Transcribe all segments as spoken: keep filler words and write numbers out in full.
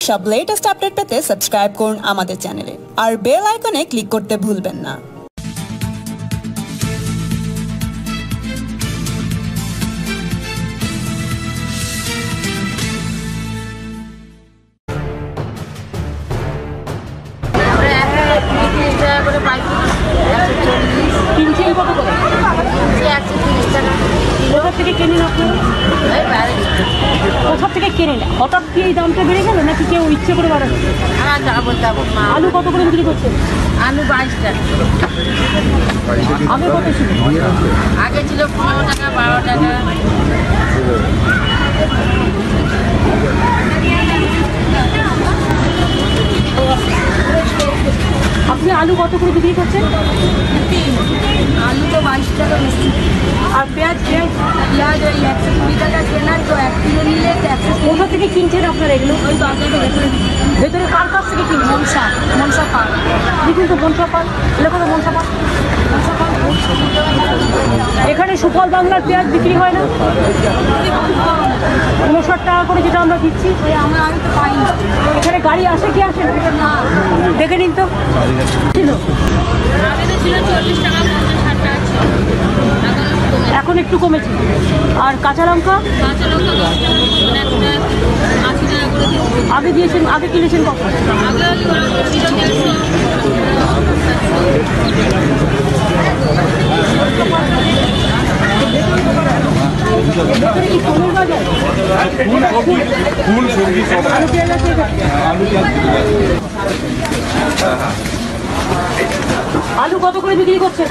সব latest update পেতে subscribe করুন আমাদের চ্যানেলে আর বেল আইকনে ক্লিক করতে ভুলবেন না। কোথা থেকে কেনেন? হঠাৎ কি এই দামটা বেড়ে গেল নাকি কেউ ইচ্ছে করে বাড়াচ্ছে? আলু কত করে বিক্রি করছেন? আলু বাইশ টাকা। আগে কত ছিল? আগে ছিল পনেরো টাকা, বারো টাকা। আপনি আলু কত করে বিক্রি করছেন? আলু তো বাইশ টাকা বেশি। আর পেঁয়াজ পেঁয়াজ পেঁয়াজ ওই একশো কুড়ি টাকা কেনার, তো এক কিলো নিলে একশো। কোথা থেকে কিনছেন আপনারা এগুলো? ওই বাজারে ভেতরে ভেতরে কার কাছ থেকে কিনছেন? মনসা মনসা পাল। দেখুন তো মনসা পাল, এলাকা তো মনসা পাল। এখানে সুফল বাংলার পেঁয়াজ বিক্রি হয় না? উনষাট টাকা করে যেটা আমরা দিচ্ছি, আমরা আমি তো পাই না। এখানে গাড়ি আসে কি আসে না? দেখে নিন তো। ছিল আগে তো ছিল চল্লিশ টাকা, পঞ্চাশ ষাট টাকা ছিল। এখন একটু কমেছে। আর কাঁচা লঙ্কা? কাঁচা লঙ্কা দশ টাকা, একটা আশি টাকা করে দিচ্ছি। আগে দিয়েছেন, আগে কিনেছেন কত? আগে ছিল দেড়শো। আলু কত করে বিক্রি করছেন?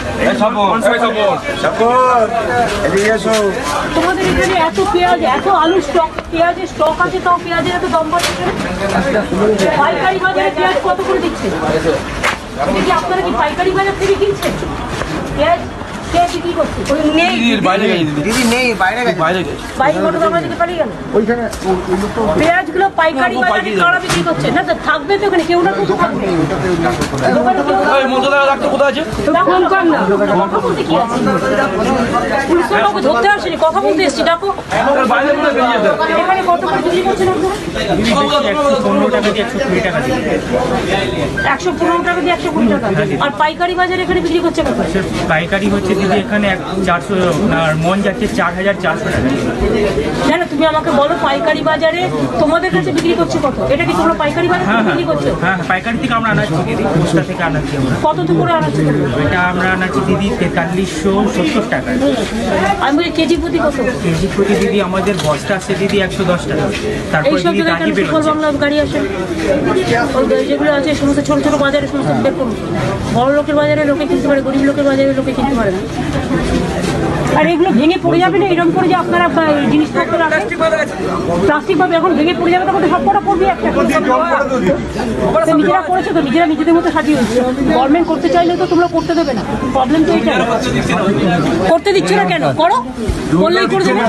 তোমাদের এখানে এত পেঁয়াজ, এত আলু স্টক, পেঁয়াজের স্টক আছে, তাও পেঁয়াজের এত দাম বাড়ছে। পাইকারি বাজারে পেঁয়াজ কত করে দিচ্ছে? কি আপনারা কি পাইকারি বাজার থেকে কিনছেন পেঁয়াজ? পেঁয়াজগুলো পাইকারি বাজারে কারা বিক্রি করছে? না থাকবে তো এখানে, কেউ না কেউ তো থাকবে। ধরতে আসেনি, কথা বলতে এসছি। ডাকো। এখানে কত করে বিক্রি করছেন আপনারা? একশো পনেরো টাকা দিয়ে একশো কুড়ি টাকা। আর পাইকারি বাজারে এখানে বিক্রি করছে কত? পাইকারি হচ্ছে দিদি এখানে চারশো, আর মন যাচ্ছে চার হাজার চারশো টাকা। না না, তুমি আমাকে বলো পাইকারি বাজারে তোমাদের কাছে বিক্রি করছে কত? এটা কি তোমরা পাইকারি বাজারে বিক্রি করছো? হ্যাঁ, পাইকারি থেকে আমরা আনাচ্ছি দিদি, বস্তা থেকে আনাচ্ছি আমরা। কত তো করে আনাচ্ছি? এটা আমরা আনাচ্ছি দিদি তেতাল্লিশশো সত্তর টাকা। আমি বলি কেজি প্রতি কত? কেজি প্রতি দিদি আমাদের বস্তা আসছে দিদি একশো দশ টাকা। তারপর দিদি দাঁড়িয়ে বেরোচ্ছে বাংলা গাড়ি আসে, যেগুলো আছে সমস্ত ছোট ছোট বাজারে সমস্ত বের করুন। বড় লোকের বাজারে লোকে কিনতে পারে, গরিব লোকের বাজারে লোকে কিনতে পারে না। আর এগুলো ভেঙে পড়ে যাবে না এরকম করে যে আপনারা জিনিসপত্র প্লাস্টিক পাবে, এখন ভেঙে পড়ে যাবে তখন সব কটা পড়বে একটা। নিজেরা করেছো তো, নিজেরা নিজেদের মতো সাজিয়ে হচ্ছে। গভর্নমেন্ট করতে চাইলে তো তোমরা করতে দেবে না। প্রবলেম তো এটা, করতে দিচ্ছ না কেন? করো, বললেই করে দেবে।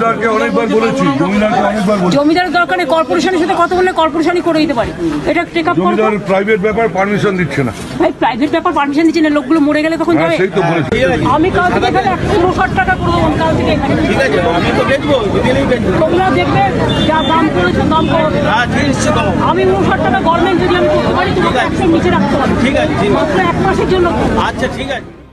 জমিদারের দরকার নেই, কর্পোরেশনের সাথে কথা বললে কর্পোরেশনই করে দিতে পারে। এটা টেক আপ করো। প্রাইভেট ব্যাপার পারমিশন দিচ্ছে না। ভাই প্রাইভেট ব্যাপার পারমিশন দিচ্ছে না, লোকগুলো মরে গেলে তখন যাবে। আমি কাল থেকে এখানে একশো ষাট টাকা করে দেবো কাল থেকে এখানে। তোমরা দেখবে যা দাম করেছো দাম করো। আমি উনষাট টাকা গভর্নমেন্ট যদি আমি করতে পারি, তোমাকে একশো নিচে রাখতে পারি। মাত্র এক মাসের জন্য। আচ্ছা ঠিক আছে।